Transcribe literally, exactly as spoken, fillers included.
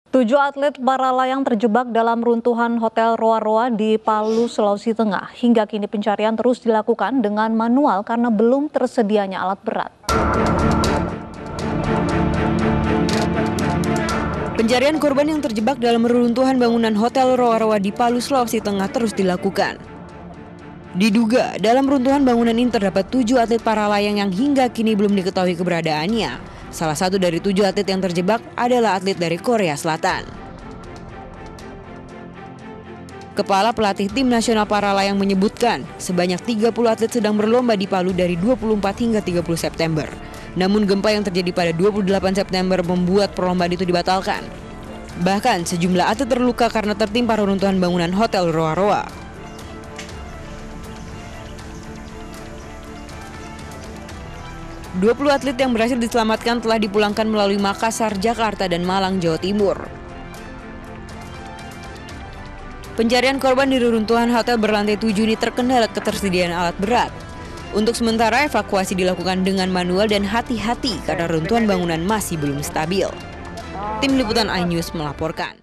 Tujuh atlet para layang terjebak dalam runtuhan Hotel Roa-Roa di Palu, Sulawesi Tengah. Hingga kini pencarian terus dilakukan dengan manual karena belum tersedianya alat berat. Pencarian korban yang terjebak dalam reruntuhan bangunan Hotel Roa-Roa di Palu, Sulawesi Tengah terus dilakukan. Diduga dalam runtuhan bangunan ini terdapat tujuh atlet para layang yang hingga kini belum diketahui keberadaannya. Salah satu dari tujuh atlet yang terjebak adalah atlet dari Korea Selatan. Kepala pelatih tim nasional para layang menyebutkan sebanyak tiga puluh atlet sedang berlomba di Palu dari dua puluh empat hingga tiga puluh September. Namun gempa yang terjadi pada dua puluh delapan September membuat perlombaan itu dibatalkan. Bahkan sejumlah atlet terluka karena tertimpa reruntuhan bangunan Hotel Roa-Roa. dua puluh atlet yang berhasil diselamatkan telah dipulangkan melalui Makassar, Jakarta, dan Malang, Jawa Timur. Pencarian korban di reruntuhan hotel berlantai tujuh ini terkendala ketersediaan alat berat. Untuk sementara evakuasi dilakukan dengan manual dan hati-hati karena runtuhan bangunan masih belum stabil. Tim Liputan iNews melaporkan.